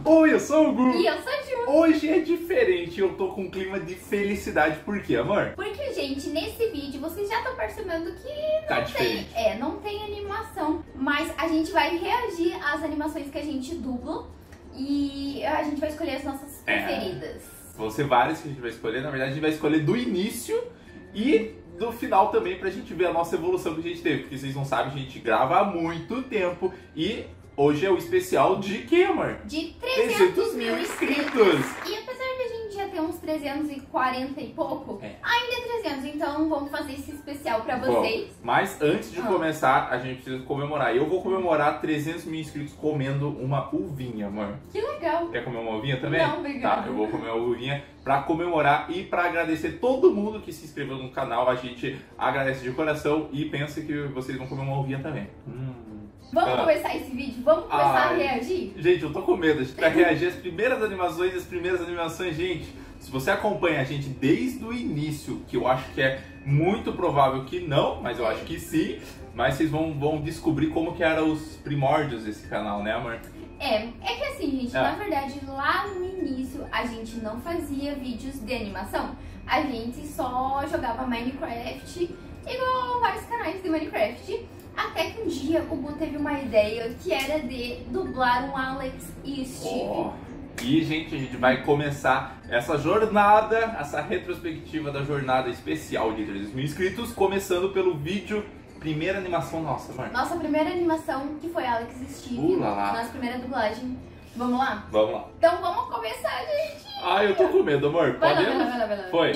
Oi, eu sou o Gu. E eu sou a Ju. Hoje é diferente, eu tô com um clima de felicidade. Por quê, amor? Porque, gente, nesse vídeo vocês já estão percebendo que Tá diferente. não tem animação. Mas a gente vai reagir às animações que a gente dubla. E a gente vai escolher as nossas preferidas. Vão ser várias que a gente vai escolher. Na verdade, a gente vai escolher do início e do final também, pra gente ver a nossa evolução que a gente teve. Porque vocês não sabem, a gente grava há muito tempo. E hoje é o especial de quê, amor? De 300 mil inscritos. inscritos. E apesar de a gente já ter uns 340 e pouco, ainda é 300. Então vamos fazer esse especial pra vocês. Bom, mas antes de começar, a gente precisa comemorar. Eu vou comemorar 300 mil inscritos comendo uma uvinha, amor. Que legal. Quer comer uma uvinha também? Não, obrigada. Tá, eu vou comer uma uvinha pra comemorar e pra agradecer todo mundo que se inscreveu no canal. A gente agradece de coração e pensa que vocês vão comer uma uvinha também. Vamos começar esse vídeo? Vamos começar a reagir? Gente, eu tô com medo. A gente vai reagir às primeiras animações, gente. Se você acompanha a gente desde o início, que eu acho que é muito provável que não, mas eu acho que sim, mas vocês vão descobrir como que eram os primórdios desse canal, né, amor? É que assim, gente, na verdade, lá no início a gente não fazia vídeos de animação. A gente só jogava Minecraft, igual vários canais de Minecraft. Até que um dia o Gu teve uma ideia que era de dublar um Alex e Steve. E, gente, a gente vai começar essa jornada, essa retrospectiva da jornada especial de 300 mil inscritos, começando pelo vídeo primeira animação nossa, amor. Nossa primeira animação, que foi Alex e Steve, nossa primeira dublagem. Vamos lá? Vamos lá. Então vamos começar, gente! Ai, eu tô com medo, amor. Vai Podemos? lá. Foi.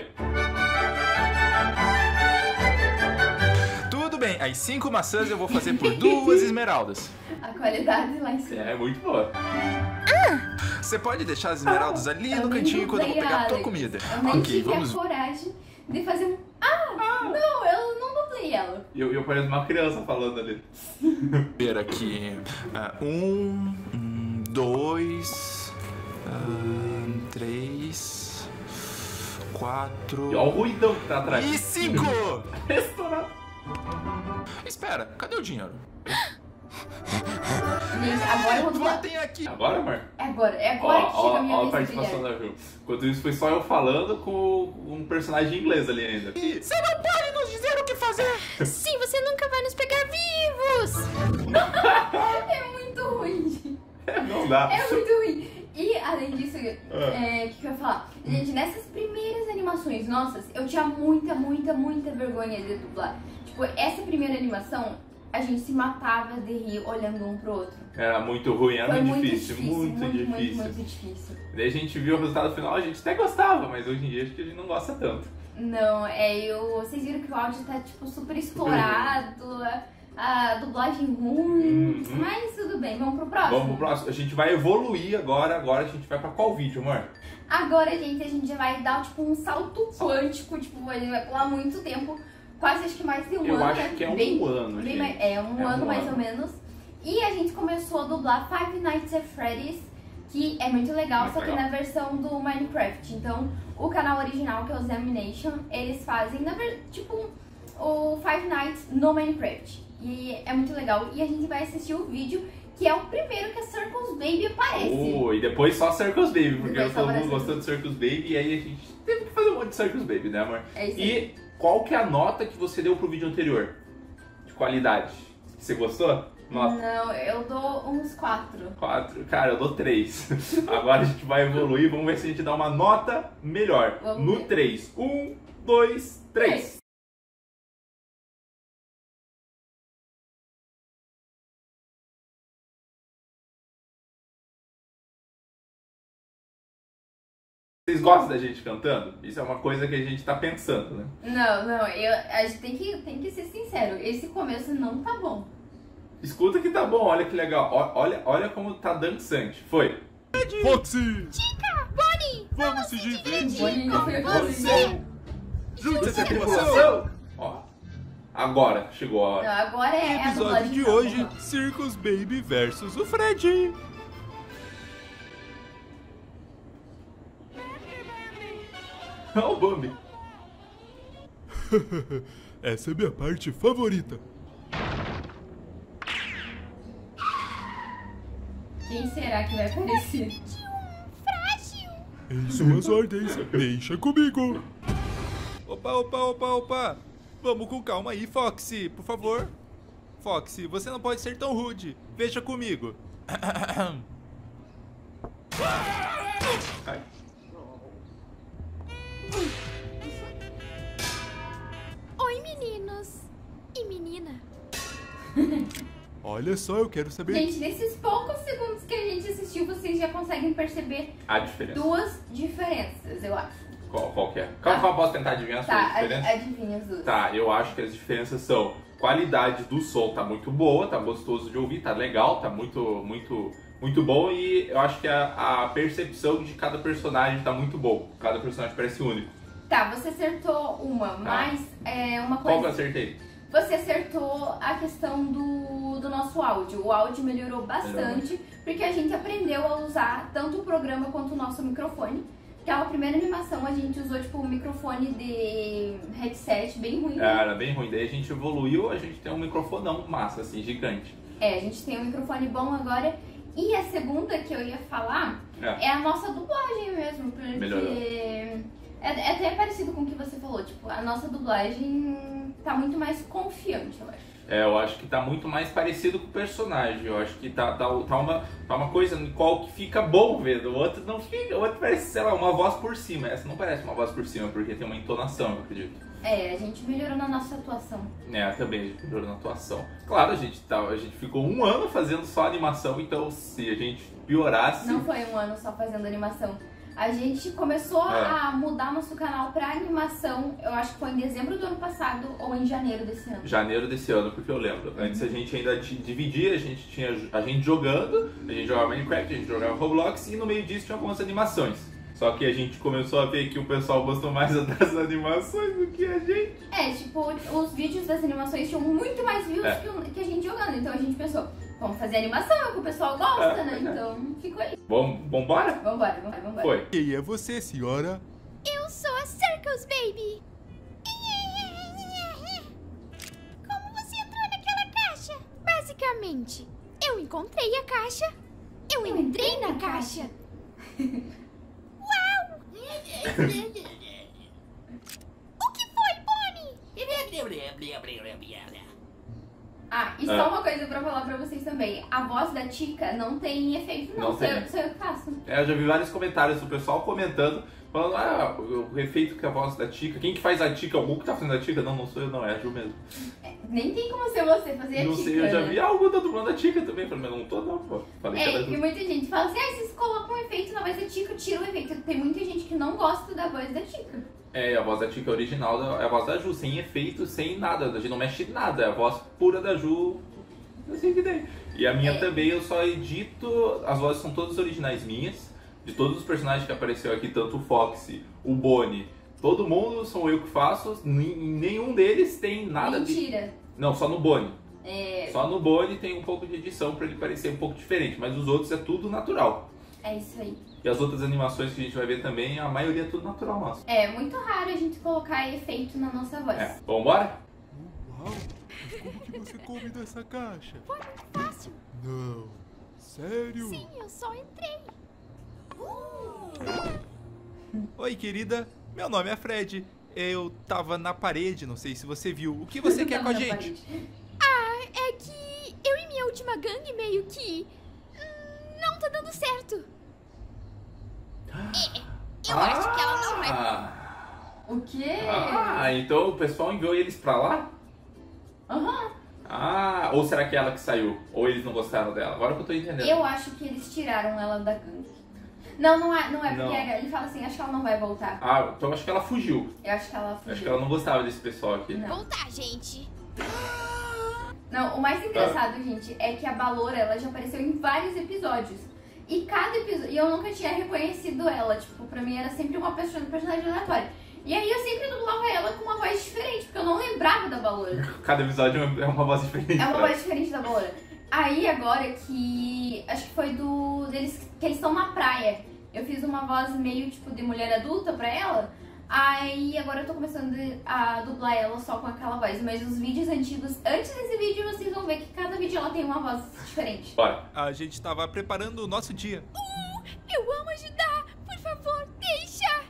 Tudo bem, as 5 maçãs eu vou fazer por 2 esmeraldas. A qualidade lá em cima. É muito boa. Você pode deixar as esmeraldas ali no cantinho quando eu vou pegar a tua comida. Eu nem Ok, tive vamos. a coragem de fazer um... Não, eu não dublei ela. Eu pareço uma criança falando ali. Ver aqui. 2, 3, 4. E olha o ruidão que tá atrás. E 5! Estourado. Espera, cadê o dinheiro? Gente, agora eu vou dublar. Voltem aqui! Agora, amor? É agora que chega a minha Ó a vez de participação brilhar. da Ju. Enquanto isso, foi só eu falando com um personagem inglês ali ainda. Você não pode nos dizer o que fazer! Sim, você nunca vai nos pegar vivos! É muito ruim, gente. Não dá. É muito ruim. E, além disso, o que eu ia falar? Gente, nessas primeiras animações nossas, eu tinha muita vergonha de dublar. Tipo, essa primeira animação, a gente se matava de rir olhando um pro outro. Era muito ruim, era Foi muito difícil. muito difícil. Daí a gente viu o resultado final, a gente até gostava, mas hoje em dia acho que a gente não gosta tanto. Não, vocês viram que o áudio tá, tipo, super estourado, a dublagem ruim, mas tudo bem, vamos pro próximo? Vamos pro próximo. A gente vai evoluir agora a gente vai pra qual vídeo, amor? Agora, gente, a gente já vai dar, tipo, um salto quântico, tipo, a gente vai pular muito tempo, quase acho que mais de um ano. Eu acho que é um ano, gente. Um ano mais ou menos. E a gente começou a dublar Five Nights at Freddy's, que é muito legal, só que na versão do Minecraft. Então, o canal original, que é o Zamination, eles fazem, tipo, o Five Nights no Minecraft. E é muito legal. E a gente vai assistir o vídeo, que é o primeiro que a Circus Baby aparece. E depois só Circus Baby, porque Depois todo mundo gostou de Circus Baby, e aí a gente teve que fazer um monte de Circus Baby, né, amor? É isso aí. E qual que é a nota que você deu pro vídeo anterior? De qualidade. Você gostou? Nota? Não, eu dou uns 4. 4? Cara, eu dou 3. Agora a gente vai evoluir, vamos ver se a gente dá uma nota melhor. Vamos No ver. 3. 1, 2, 3. Vocês gostam da gente cantando? Isso é uma coisa que a gente tá pensando, né? Não, a gente tem que ser sincero, esse começo não tá bom. Escuta que tá bom, olha que legal. Olha como tá dançante. Foi. Foxy! Chica, Bonnie, Vamos se divertir! Boninho foi Você! Junte-se à Tripulação! Ó, agora chegou a hora. Não, agora é a Episódio dublagem de tá hoje, boa. Circus Baby versus o Fred. Olha o Bambi. Essa é minha parte favorita. Quem será que vai aparecer? Frágil. Em suas ordens, deixa comigo. Opa. Vamos com calma aí, Foxy, por favor. Foxy, você não pode ser tão rude. Veja comigo. Ai. Oi, meninos. E menina. Olha só, eu quero saber... Gente, nesses poucos segundos que a gente assistiu, vocês já conseguem perceber A diferença. duas diferenças, eu acho. Qual que é? Calma, posso tentar adivinhar as suas Tá, diferenças? adivinha as duas. Tá, eu acho que as diferenças são qualidade do som tá muito boa, tá gostoso de ouvir, tá legal, tá muito bom, e eu acho que a percepção de cada personagem tá muito bom. Cada personagem parece único. Tá, você acertou uma, mas é uma Qual que eu coisa... acertei? Você acertou a questão do nosso áudio. O áudio melhorou bastante, porque a gente aprendeu a usar tanto o programa quanto o nosso microfone. Aquela primeira animação a gente usou tipo um microfone de headset bem ruim. Era bem ruim, daí a gente evoluiu, a gente tem um microfonão massa, assim, gigante. É, a gente tem um microfone bom agora. E a segunda que eu ia falar é a nossa dublagem mesmo, porque Melhorou. é até parecido com o que você falou, tipo, a nossa dublagem tá muito mais confiante, eu acho. É, eu acho que tá muito mais parecido com o personagem. Eu acho que tá uma coisa no qual que fica bom vendo. O outro não fica, o outro parece, sei lá, uma voz por cima. Essa não parece uma voz por cima, porque tem uma entonação, eu acredito. É, a gente melhorou na nossa atuação. É, também a gente melhorou na atuação. Claro, a gente ficou 1 ano fazendo só animação, então se a gente piorasse... Não foi 1 ano só fazendo animação. A gente começou a mudar nosso canal pra animação, eu acho que foi em dezembro do ano passado ou em janeiro desse ano. Janeiro desse ano, porque eu lembro. Antes a gente ainda dividia, a gente tinha a gente jogando, a gente jogava Minecraft, a gente jogava Roblox e no meio disso tinha algumas animações. Só que a gente começou a ver que o pessoal gostou mais das animações do que a gente. É, tipo, os vídeos das animações tinham muito mais views que a gente jogando, então a gente pensou, vamos fazer animação, que o pessoal gosta, né? Então ficou aí. Vambora? Vambora. Foi. Quem é você, senhora? Eu sou a Circus Baby. Como você entrou naquela caixa? Basicamente, eu encontrei a caixa, eu entrei na caixa. Uau! O que foi, Bonnie? Ah, e só uma coisa pra falar pra vocês também. A voz da Tica não tem efeito, não. Não tem. Sou eu que faço. É, eu já vi vários comentários do pessoal comentando, falando, o efeito que a voz da Tica. Quem que faz a Tica? O Gu que tá fazendo a Tica? Não sou eu, não, é a Ju mesmo. Nem tem como ser você fazer a Não Tica, sei, eu já né? vi algo tá dublando a Tica também. Falei, mas não tô não, pô. Falei que era É, Ju. e muita gente fala assim, vocês colocam um efeito na voz da Tica, tira o efeito. Tem muita gente que não gosta da voz da Tica. É, a voz da Tica original é a voz da Ju, sem efeito, sem nada. A gente não mexe em nada, é a voz pura da Ju. Assim que tem. E a minha também, eu só edito, as vozes são todas originais minhas, de todos os personagens que apareceu aqui, tanto o Foxy, o Bonnie, todo mundo sou eu que faço, nenhum deles tem nada Mentira. Não, só no Bonnie. É, Só no Bonnie tem um pouco de edição pra ele parecer um pouco diferente, mas os outros é tudo natural. é isso aí. E as outras animações que a gente vai ver também, a maioria é tudo natural nosso. É muito raro a gente colocar efeito na nossa voz. É, vambora? Uau! Como que você come dessa caixa? Foi muito fácil. Não. Sério? Sim, eu só entrei. Oi, querida. Meu nome é Fred. Eu tava na parede, não sei se você viu. O que você quer com a Na gente? parede. Ah, é que eu e minha última gangue meio que... não tá dando certo. Eu acho que ela não vai... O quê? Então o pessoal enviou eles pra lá? Aham. Ou será que é ela que saiu? Ou eles não gostaram dela? Agora que eu tô entendendo. Eu acho que eles tiraram ela da gangue. Não é, porque Não. ele fala assim, acho que ela não vai voltar. Então acho que ela fugiu. Eu acho que ela fugiu. Acho que ela não gostava desse pessoal aqui. Não. Voltar, gente. Não, o mais engraçado, gente, é que a Baloura, ela já apareceu em vários episódios. E cada episódio... E eu nunca tinha reconhecido ela. Tipo, pra mim era sempre uma personagem aleatória. E aí eu sempre dublava ela com uma voz diferente, porque eu não lembrava da Baloura. Cada episódio é uma voz diferente. É uma pra- voz diferente da Baloura. Aí agora que... Acho que foi deles que eles estão na praia. Eu fiz uma voz meio tipo de mulher adulta pra ela. Aí agora eu tô começando a dublar ela só com aquela voz. Mas os vídeos antigos, antes desse vídeo, vocês vão ver que cada vídeo ela tem uma voz diferente. Bora. A gente tava preparando o nosso dia. Eu amo ajudar. Por favor, deixa.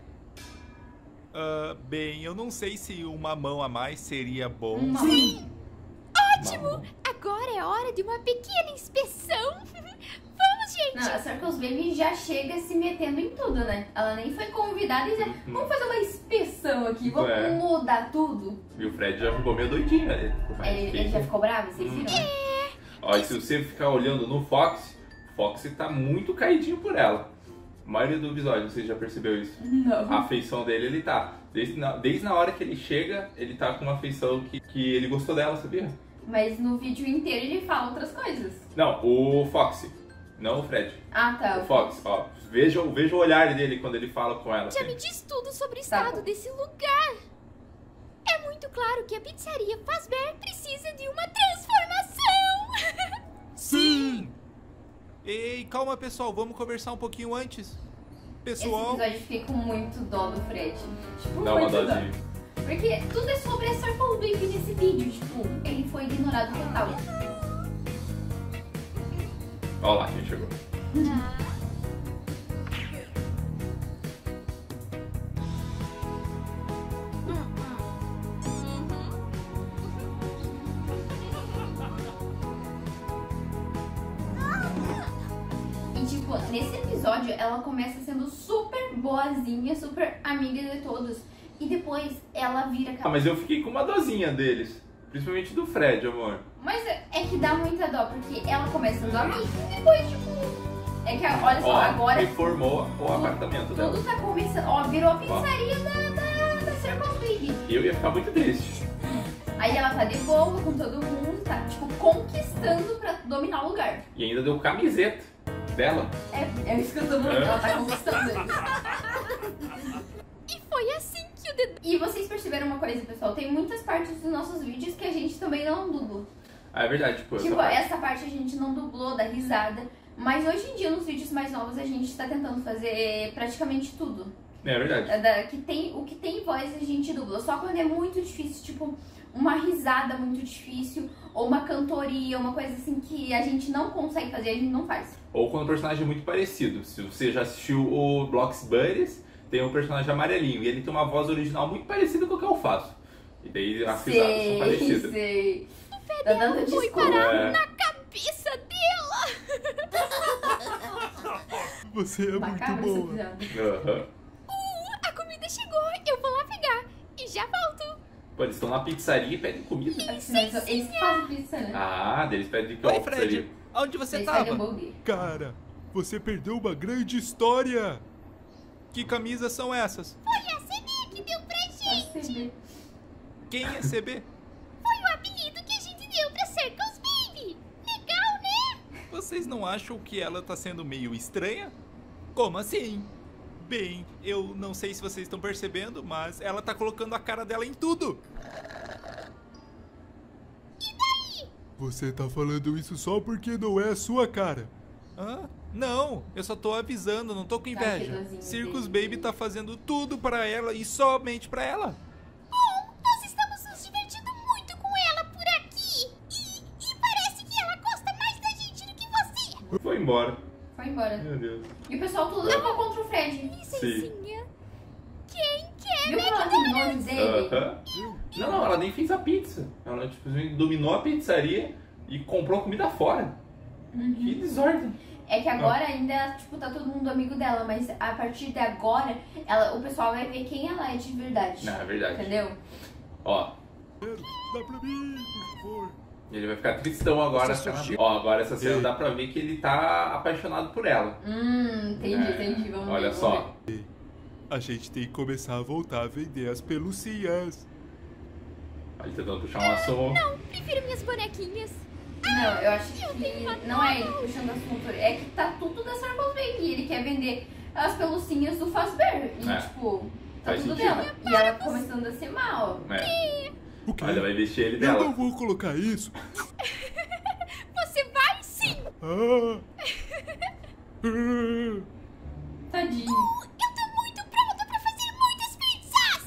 Bem, eu não sei se uma mão a mais seria bom. Ótimo. Agora é hora de uma pequena inspeção. Vamos, gente. Não, a Circles Baby já chega se metendo em tudo, né? Ela nem foi convidada e já... Vamos fazer uma inspeção aqui, vamos mudar tudo. E o Fred já ficou meio doidinho, né? Ele já ficou bravo, vocês viram? Ó, e se você ficar olhando no Fox, o Fox tá muito caidinho por ela. A maioria do episódio, você já percebeu isso? Não. A afeição dele, ele tá. Desde na hora que ele chega, ele tá com uma afeição que ele gostou dela, sabia? Mas no vídeo inteiro ele fala outras coisas. Não, o Fox. Não o Fred. Ah, tá. O Fox, ó. Veja o olhar dele quando ele fala com ela. Já assim. me diz tudo sobre o estado desse lugar. É muito claro que a pizzaria Fazbear precisa de uma transformação. Sim! Ei, calma, pessoal. Vamos conversar um pouquinho antes. Esse Pessoal... episódio fiquei com muito dó do Fred. Tipo, Dá uma muito dó. dosinha. Porque tudo é sobre a Circle Baby nesse vídeo. Tipo, ele foi ignorado total. Ó lá quem chegou. E tipo, nesse episódio ela começa sendo super boazinha, super amiga de todos. E depois ela vira Ah, aquela... mas eu fiquei com uma dosinha deles. Principalmente do Fred, amor. Mas é que dá muita dó, porque ela começa sendo amiga e depois, tipo... É que, olha só, Ó, agora reformou o apartamento dela. tudo tá começando... Ó, virou a pizzaria da Circle Baby. Eu ia ficar muito triste. Aí ela tá de boa com todo mundo, tá, tipo, conquistando pra dominar o lugar. E ainda deu camiseta dela. É isso que eu tô falando, ela tá conquistando eles. E foi assim que o dedo... E vocês perceberam uma coisa, pessoal? Tem muitas partes dos nossos vídeos que a gente também não dubla. Ah, é verdade, tipo, Tipo, parte. essa parte a gente não dublou, da risada. Mas hoje em dia, nos vídeos mais novos, a gente tá tentando fazer praticamente tudo. É verdade. O que tem voz a gente dubla. Só quando é muito difícil, tipo, uma risada muito difícil, ou uma cantoria, uma coisa assim que a gente não consegue fazer, a gente não faz. Ou quando o personagem é muito parecido. Se você já assistiu o Blox Buddies, tem um personagem amarelinho. E ele tem uma voz original muito parecida com o que eu faço. E daí as risadas são parecidas. Sei. Tá dando Foi desculpa. parar na cabeça dela. Você é Macabro esse muito boa. episódio. Aham. A comida chegou. Eu vou lá pegar. E já volto. Pô, eles estão na pizzaria e pedem comida. Mas eles fazem pizza, né? Ah, daí eles pedem de Oi, qual Fred. pizzaria? Onde você Eles tava? pedem hambúrguer. Cara, você perdeu uma grande história. Que camisas são essas? Foi a CB que deu pra gente. ACB. Quem é CB? Foi o apelido que a gente deu pra Circles Baby. Legal, né? Vocês não acham que ela tá sendo meio estranha? Como assim? Bem, eu não sei se vocês estão percebendo, mas ela tá colocando a cara dela em tudo. E daí? Você tá falando isso só porque não é a sua cara. Hã? Não, eu só tô avisando, não tô com Tá, inveja. que dozinho Circus dele. Baby tá fazendo tudo pra ela e somente pra ela. Bom, nós estamos nos divertindo muito com ela por aqui. E parece que ela gosta mais da gente do que você. Foi embora. Foi embora. Meu Deus. E o pessoal tudo levou contra o Fred. Licencinha. Quem quer Viu como ela tem nojo dele? Aham. Não, ela nem fez a pizza. Ela tipo, dominou a pizzaria e comprou comida fora. Que desordem. É que agora ainda, tipo, tá todo mundo amigo dela, mas a partir de agora, o pessoal vai ver quem ela é de verdade. Não, é verdade. Entendeu? Ó, Dá pra mim, por favor. ele vai ficar tristão agora. Você surgiu. Ó, agora essa cena Ei. dá pra ver que ele tá apaixonado por ela. Entendi. Vamos Olha ver, só. vamos ver. A gente tem que começar a voltar a vender as pelucinhas. Ele tentando puxar um assunto. Não, prefiro minhas bonequinhas. Não, eu acho Eu que tenho uma não é ele puxando assunto, é que tá tudo da Circles Baby. Ele quer vender as pelucinhas do Fazbear. E, É. tipo, tá Faz tudo sentido. dela. E ela começando a se mal. É. O quê? Olha, vai vestir ele Eu não dela. vou colocar isso. Você vai sim. Ah. Tadinho. Eu tô muito pronta pra fazer muitas pizzas.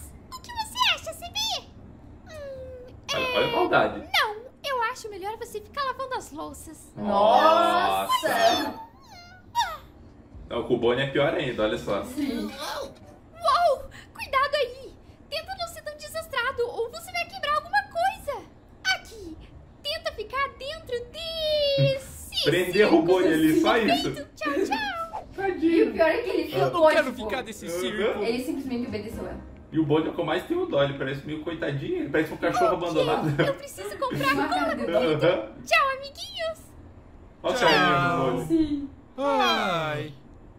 Nossa! Não, com o Bonnie é pior ainda, olha só. Sim. Uou! Cuidado aí! Tenta não ser tão desastrado ou você vai quebrar alguma coisa! Aqui! Tenta ficar dentro desse... Prender o Bonnie ali, só isso. Tchau, tchau! E o Tadinho. pior é que ele ficou, Eu não quero tipo, ficar nesse Uhum. circo. Ele simplesmente obedeceu ela. E o Bonnie é o que eu mais tenho dó, ele parece meio coitadinho, ele parece um cachorro abandonado. Eu preciso comprar Uma cara comida! dele. Aham. Tchau, amiguinhos! Olha a carinha do Bonnie. Sim. Ai.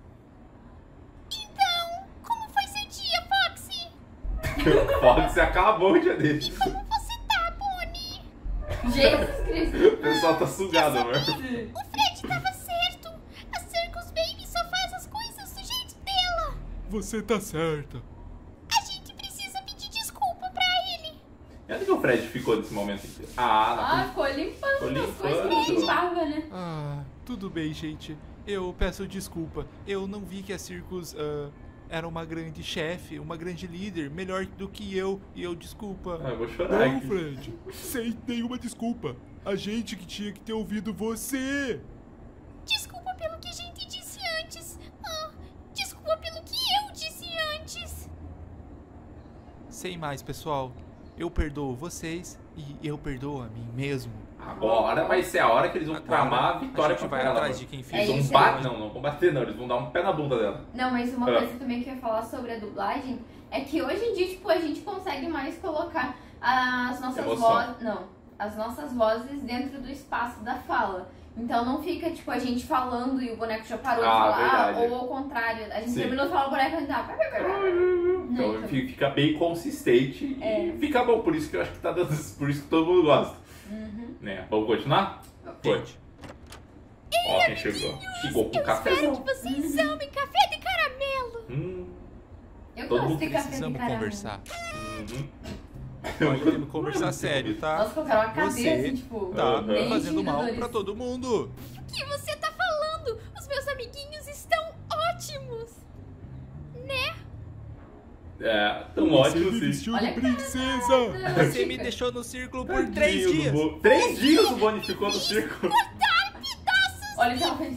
Então, como foi seu dia, Foxy? Fox acabou o dia dele. Como você tá, Bonnie? Jesus Cristo. O pessoal tá sugado, amor. O Fred tava certo! A Circus Baby só faz as coisas do jeito dela! Você tá certa. A gente precisa pedir desculpa pra ele! E onde que o Fred ficou nesse momento inteiro? Ah, Ah, ficou limpando Ficou as coisas que ele limpando. limpava, né? Ah, tudo bem, gente. Eu peço desculpa. Eu não vi que a Circus era uma grande chefe, uma grande líder, melhor do que eu. E eu, desculpa. eu vou chorar Não, aqui. Fred. Sem nenhuma desculpa. A gente que tinha que ter ouvido você. Desculpa pelo que a gente disse antes! Desculpa pelo que eu disse antes! Sem mais, pessoal. Eu perdoo vocês e eu perdoo a mim mesmo. Agora vai ser a hora que eles vão tramar a vitória a gente contra vai ela. atrás de quem É fez. Eles isso, vão bater, não combater não, eles vão dar um pé na bunda dela. Não, mas uma Ah. coisa também que eu ia falar sobre a dublagem é que hoje em dia, tipo, a gente consegue mais colocar as nossas Emoção. vozes. Não, as nossas vozes dentro do espaço da fala. Então não fica, tipo, a gente falando e o boneco já parou de falar, verdade. ou ao contrário, a gente Sim. terminou de falar, o boneco já tá. Então Então. fica bem consistente É. e fica bom, por isso que eu acho que tá dando, por isso que todo mundo gosta. Uhum. Né? Vamos continuar? Gente, Ó, quem chegou. Chegou com Eu espero cafezão. que vocês amem café de caramelo! Eu Todo gosto mundo de café de precisamos caramelo. conversar. Uhum. Podemos conversar sério, tá? Nossa, colocaram uma cabeça, Você assim, tipo, Tá Uhum. fazendo mal intimidadores. pra todo mundo. O que você tá falando? Os meus amiguinhos estão ótimos! Né? É, tão ótimo sim. vestiu Olha de a princesa. cara. Você me deixou no círculo por Tadinho 3 do dias. Bo- 3 dias o Bonnie ficou no circo. Olha o que ela fez.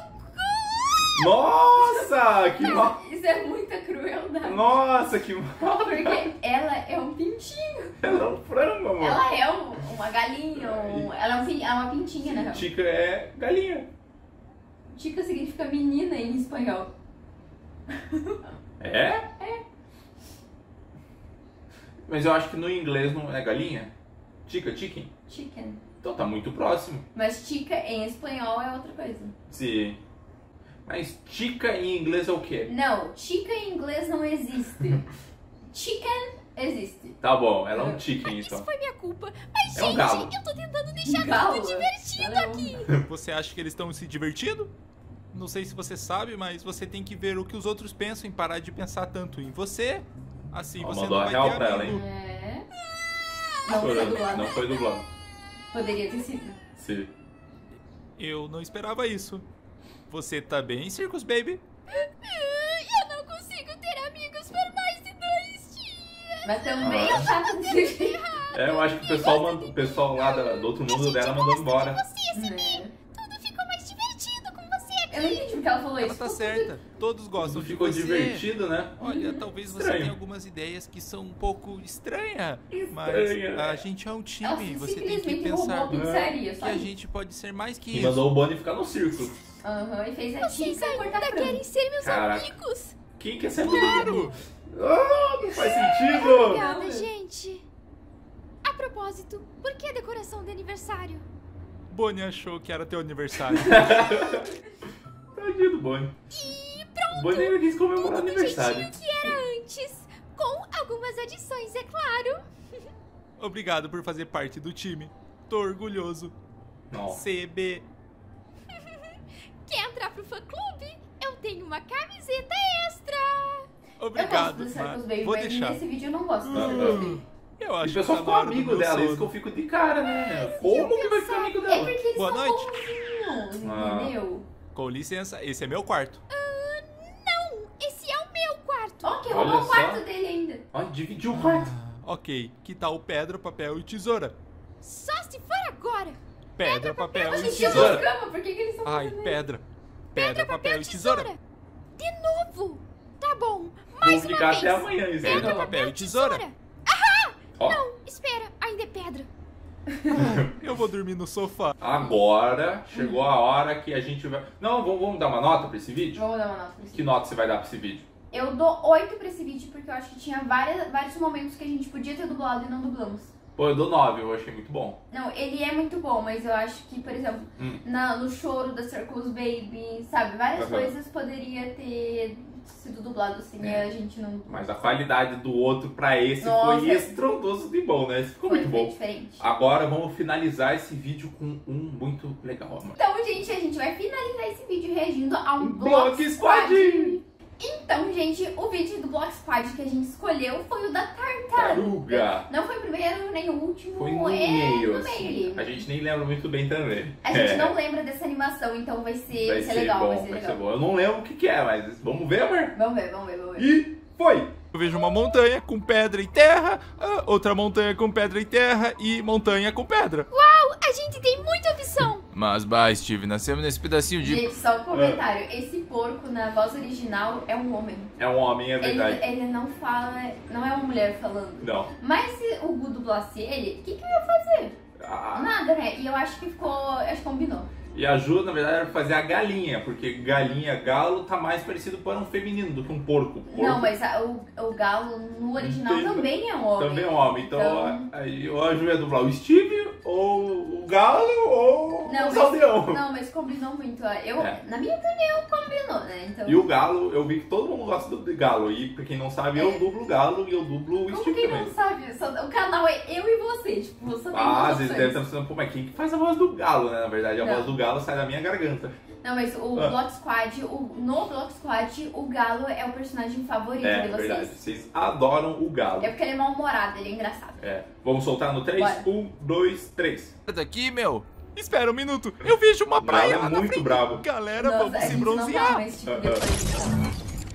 Nossa, que mal. Isso é muita crueldade. Nossa, que mal. Porque ela é um pintinho. Ela é um frango, amor. Ela é uma galinha. Ela é uma pintinha, na real. Chica é galinha. Chica significa menina em espanhol. É? É. Mas eu acho que no inglês não é galinha? Chica, chicken? Chicken. Então tá muito próximo. Mas chica em espanhol é outra coisa. Sim. Mas chica em inglês é o quê? Não, chica em inglês não existe. Chicken existe. Tá bom, ela é um chicken Isso então. foi minha culpa. Mas, É um gente, galo. eu tô tentando deixar Galo, tudo divertido ela é um- aqui. Você acha que eles estão se divertindo? Não sei se você sabe, mas você tem que ver o que os outros pensam e parar de pensar tanto em você. Assim Ó, você mandou não a vai real ter pra ela, amigo. É. Não foi Chorando. dublado. Não foi dublado. Poderia ter sido. Sim. Eu não esperava isso. Você tá bem, Circus Baby? Eu não consigo ter amigos por mais de 2 dias. Mas também é chato desse jeito. É, eu acho que o pessoal lá do outro mundo dela mandou embora. Você, Né? Simi. Tudo ficou mais divertido com você aqui. Eu não entendi porque ela falou Ela isso. tá certa. Todos gostam Tudo de ficou você. divertido, né? Olha, talvez você Estranho. tenha algumas ideias que são um pouco estranhas, mas Estranha. a gente é um Ela time. Você tem que simplesmente pensar roubou a pizzaria, que só a isso. gente pode ser mais que E isso. mandou o Bonnie ficar no circo. Aham, e fez a Vocês Chica cortar ainda frango. querem ser meus Caraca. amigos? Quem quer ser Claro! Ah, não faz sentido! Obrigada, gente. A propósito, por que a decoração de aniversário? Bonnie achou que era teu aniversário. Tadinho do Bonnie. E O pronto. Bonnie ainda quis comemorar Tudo do aniversário. jeitinho que era antes. Com algumas adições, é claro. Obrigado por fazer parte do time. Tô orgulhoso. Não. CB. Quer entrar pro fã-clube? Eu tenho uma camiseta extra. Eu Obrigado, gosto do Circus mas Baby, vou mas deixar. nesse vídeo eu não gosto do Ah, Circus ah. Baby. Eu E acho o pessoal que ficou tá na hora do amigo meu dela, sono. isso que eu fico de cara, né? Como que vai ficar amigo É dela? porque eles Boa são noite. bonzinhos, Ah. entendeu? Com licença, esse é meu quarto. Não, esse é o meu quarto. Ó, que Olha roubou o só. quarto dele ainda. Ó, dividiu o quarto. Ok, que tal pedra, papel e tesoura? Só se for agora. Pedra, papel e Gente, tesoura. cama, por que eles são Ai, fazendo pedra. Pedra, papel e tesoura. De novo. Tá bom. Vou Mais uma ficar vez. até amanhã, isso aí. Pedra, papel e tesoura. Ó, Não, espera. Ainda é pedra. Eu vou dormir no sofá. agora chegou a hora que a gente vai... Não, vamos dar uma nota pra esse vídeo? Vamos dar uma nota pra esse Que vídeo. nota você vai dar pra esse vídeo? Eu dou 8 pra esse vídeo porque eu acho que tinha vários momentos que a gente podia ter dublado e não dublamos. Pô, eu dou 9, eu achei muito bom. Não, ele é muito bom, mas eu acho que, por exemplo, no choro da Circus Baby, sabe? Várias Aham. coisas poderia ter sido dublado assim e a gente não... Mas a qualidade do outro pra esse Nossa. foi estrondoso de bom, né? Esse ficou Foi muito bem bom. diferente. Agora vamos finalizar esse vídeo com um muito legal, amor. Então, gente, a gente vai finalizar esse vídeo reagindo a um Block Block Squad! Squad. Então, gente, o vídeo do Block Squad que a gente escolheu foi o da tartaruga. Não foi o primeiro nem o último, Foi no é meio, no meio assim. ali. A gente nem lembra muito bem também. A gente não lembra dessa animação, então vai ser legal, bom, vai ser vai legal. ser bom. Eu não lembro o que é, mas vamos ver, amor? Vamos ver. E foi! Eu vejo uma montanha com pedra e terra, outra montanha com pedra e terra e montanha com pedra. Uau, a gente tem muita opção. Mas, Steve, nascemos nesse pedacinho de... Gente, só um comentário. Esse porco na voz original é um homem. É um homem, é verdade. Ele não fala, não é uma mulher falando. Não. Mas se o Gu dublasse ele, o que eu ia fazer? Ah, Nada, né? E eu acho que combinou. e a Ju, na verdade, era fazer a galinha, porque galinha, galo, tá mais parecido para um feminino do que um porco. Não, mas o galo no original Entendo. também é um homem. Também é um homem. Então, aí ou a Ju ia dublar o Steve, ou o galo, ou o Saldeão. Não, mas combinou muito. É. Na minha opinião, combinou, né? Então, E o galo, eu vi que todo mundo gosta do galo. E pra quem não sabe, eu dublo o galo e eu dublo o como Steve quem também. não sabe? O canal é eu e você. Tipo, você tem Ah, duas às vezes opções. deve estar pensando, pô, mas quem que faz a voz do galo, né? Na verdade, a Não. voz do galo sai da minha garganta. Não, mas o Block Squad, no Block Squad, o galo é o personagem favorito É, de vocês. verdade. Vocês adoram o galo. É porque ele é mal-humorado, ele é engraçado. É. Vamos soltar no 3? Bora. 1, 2, 3. Daqui, meu. Espera um minuto, eu vejo uma praia Galo é lá na muito frente. brabo. Galera, Nossa, vamos a se gente não bronzear. tava esse tipo de coisa.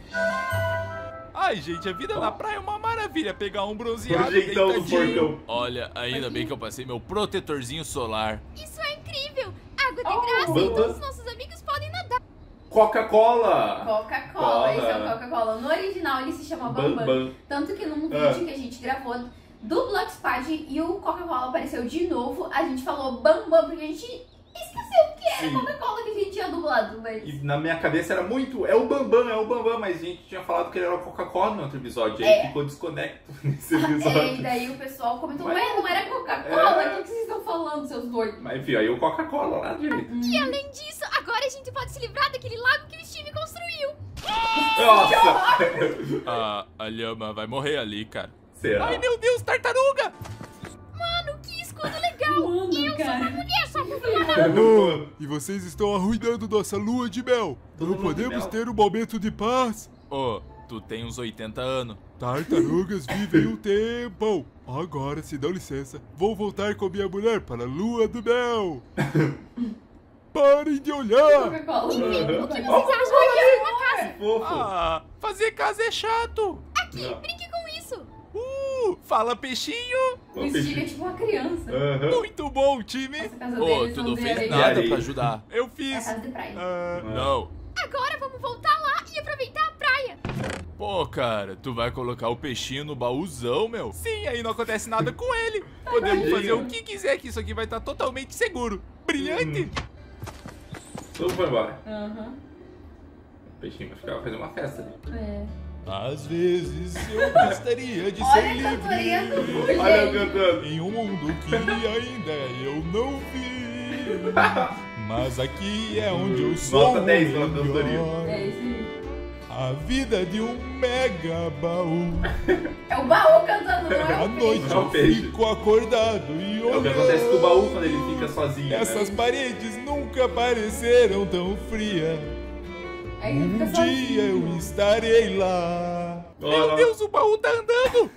Ai, gente, a vida na praia é uma maravilha. Pegar um bronzeado, O jeitão do deitadinho. porcão. Olha, ainda bem que eu passei meu protetorzinho solar. Isso é incrível. Água de Oh, graça bam, e bam. todos os nossos amigos podem nadar. Coca-Cola! Coca-Cola, esse é o Coca-Cola. No original ele se chama Bam Bam. Bam. Tanto que num Ah. vídeo que a gente gravou do Block Squad e o Coca-Cola apareceu de novo, a gente falou Bam Bam porque a gente esqueceu que era Sim. Coca-Cola que a gente tinha dublado, mas... E na minha cabeça era muito, é o Bambam, mas a gente tinha falado que ele era o Coca-Cola no outro episódio. E aí ficou desconecto nesse E episódio. daí o pessoal comentou, Mas- ué, não era Coca-Cola? É. O que vocês estão falando, seus doidos? Mas enfim, aí o Coca-Cola lá direito. E além disso, agora a gente pode se livrar daquele lago que o Steve construiu. Nossa! A lhama vai morrer ali, cara. Será? Ai, meu Deus, tartaruga! Mano, que escudo legal. Mano, cara. Mulher, só por falar. Oh, e vocês estão arruinando nossa lua de mel. Todo Não mundo de podemos mel. ter um momento de paz. Ô, tu tem uns 80 anos. Tartarugas vivem um tempão. Agora, se dão licença, vou voltar com minha mulher para a lua do mel. Parem de olhar. Coca-Cola. O que vocês acham de uma casa? Fofo. Ah, fazer casa é chato. Aqui, Não. brinque com isso. Fala peixinho. O Steve é tipo uma criança. Aham. Muito bom, time. Essa casa Ô, deles tu não não de fez areia. nada areia. pra ajudar. Eu É fiz. casa de praia. Não. Agora vamos voltar lá e aproveitar a praia. Pô, cara, tu vai colocar o peixinho no baúzão, meu? Sim, aí não acontece nada com ele. Podemos Tadinho. fazer o que quiser, que isso aqui vai estar totalmente seguro. Brilhante. Tudo foi embora. Aham. O peixinho vai fazer uma festa ali. É. Às vezes eu gostaria de ser Olha a cantoria do livre Gu, Olha eu gente. cantando. em um mundo que ainda eu não vi. Mas aqui é onde eu sou Nota 10 o na cantoria. melhor. É isso aí. A vida de um mega baú. É o baú cantando, não é À o noite peixe. É o eu peixe. fico acordado e É o que acontece com o olhando. baú quando ele fica sozinho. Essas Né? paredes nunca pareceram tão frias. Aí ele Um fica dia sozinho. eu estarei lá. Olha lá. Deus, o baú tá andando!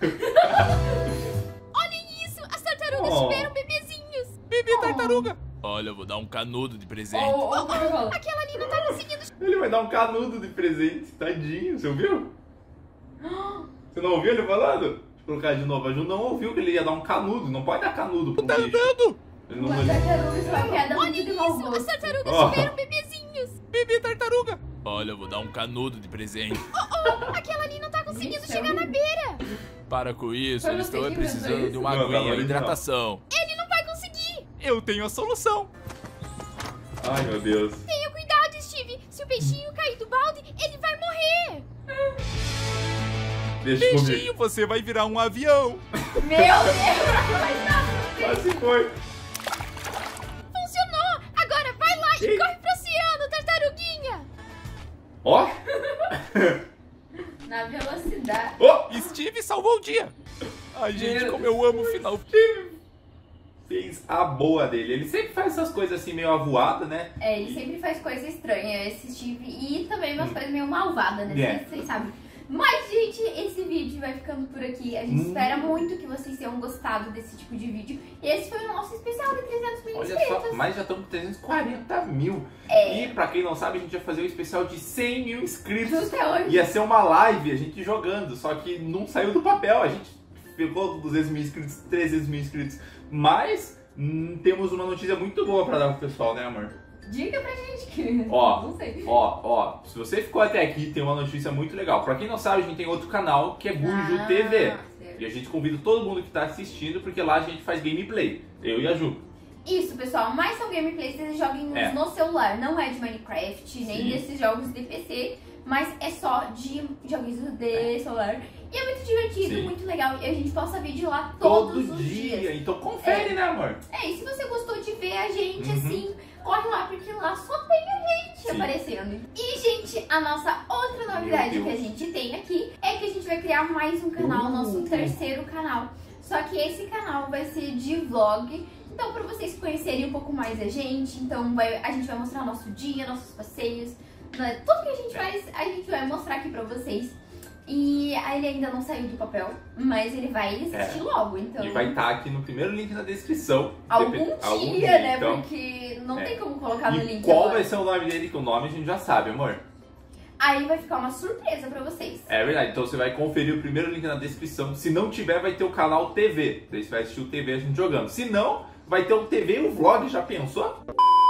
Olhem isso, as tartarugas Oh. tiveram bebezinhos. Bebê tartaruga! Olha, eu vou dar um canudo de presente. Ô, Coca-Cola. Aquela ali não tá conseguindo. Ele vai dar um canudo de presente. Tadinho, você ouviu? Você não ouviu ele falando? Deixa eu colocar de novo. A Ju não ouviu que ele ia dar um canudo. Não pode dar canudo pro Tá bicho. andando! Não- Uma tartaruga, isso é uma piada Olha muito de mau isso, as gosto. tartarugas Ó. tiveram bebezinhos. Bebê tartaruga. Olha, eu vou dar um canudo de presente. Aquela ali não tá conseguindo Isso, chegar na beira. Para com isso, Foi eles você estão que precisando inventou de uma isso? Não, aguinha, tava original. hidratação. Ele não vai conseguir. Eu tenho a solução. Ai, meu Deus. Tenha cuidado, Steve. Se o peixinho cair do balde, ele vai morrer. Deixa comigo. Peixinho, você vai virar um avião. Meu Deus! Quase foi. Funcionou. Agora vai lá e Ei. corre pro oceano, tartaruguinha. Ó. Na velocidade. Ó. Steve salvou o dia. Ai, gente, Meu como eu amo o final. Fez a boa dele. Ele sempre faz essas coisas assim meio avoada, né? É, ele sempre faz coisa estranha, esse Steve. E também umas coisas meio malvadas, né? É. Vocês sabem. Mas, gente, esse vídeo vai ficando por aqui. A gente espera muito que vocês tenham gostado desse tipo de vídeo. E esse foi o nosso especial de 300 mil Olha inscritos. só, mas já estamos com 340 mil. É. E pra quem não sabe, a gente vai fazer um especial de 100 mil inscritos. Até hoje. Ia ser uma live, a gente jogando, só que não saiu do papel. A gente pegou 200 mil inscritos, 300 mil inscritos. Mas temos uma notícia muito boa pra dar pro pessoal, né, amor? Diga pra gente que... Ó, não sei. Ó, se você ficou até aqui, tem uma notícia muito legal. Pra quem não sabe, a gente tem outro canal que é Gujo TV. certo. E a gente convida todo mundo que tá assistindo, porque lá a gente faz gameplay. Eu e a Ju. Isso, pessoal, mas são gameplays que eles jogam É. no celular. Não é de Minecraft, nem Sim. desses jogos de PC, mas é só de joguinhos de celular. E é muito divertido, Sim. muito legal. E a gente posta vídeo lá Todo todos os dia. dias. Então confere, né, amor? É, e se você gostou de ver a gente Uhum. assim, corre lá, porque lá só tem a gente Sim. aparecendo. E, gente, a nossa outra novidade Meu que a Deus. gente tem aqui é que a gente vai criar mais um canal, nosso terceiro canal. Só que esse canal vai ser de vlog. Então, para vocês conhecerem um pouco mais a gente, então a gente vai mostrar nosso dia, nossos passeios, né? Tudo que a gente faz, a gente vai mostrar aqui pra vocês. E ele ainda não saiu do papel, mas ele vai existir logo, então... E vai estar aqui no primeiro link na descrição. Algum dia, né? Então. Porque não É. tem como colocar no E link qual agora. vai ser o nome dele? Que o nome a gente já sabe, amor. Aí vai ficar uma surpresa pra vocês. É verdade, então você vai conferir o primeiro link na descrição. Se não tiver, vai ter o canal TV. Daí você vai assistir o TV a gente jogando. Se não, vai ter o TV e o vlog, já pensou?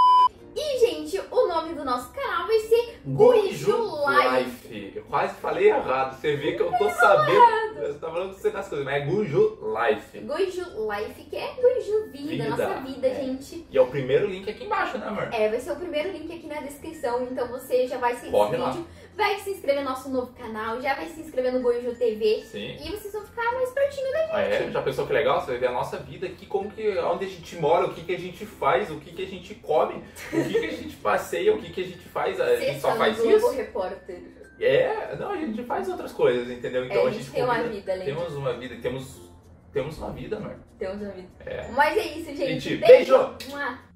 E, gente, o nome do nosso canal vai ser Guiju Life. Eu quase falei errado. Você vê que eu tô sabendo. Você tá falando que você das coisas, mas é Guiju Life. Guiju Life, que é Guiju Vida, nossa vida, É. gente. E é o primeiro link aqui embaixo, né, amor? É, vai ser o primeiro link aqui na descrição, então você já vai se Corre lá. vai se inscrever no nosso novo canal, já vai se inscrever no Guiju TV. Sim. E vocês vão ficar mais pertinho da gente. É, já pensou que legal? Você vai ver a nossa vida aqui, como que, onde a gente mora, o que, que a gente faz, o que, que a gente come, o que, que a gente passeia, o que, que a gente faz. A gente só Sexta faz no Globo isso. Repórter. É, não, a gente faz outras coisas, entendeu? Então a gente tem uma convida- vida, além Temos uma vida, temos uma vida, amor. Temos uma vida. É. Mas é isso, gente. Gente, beijo! Mua.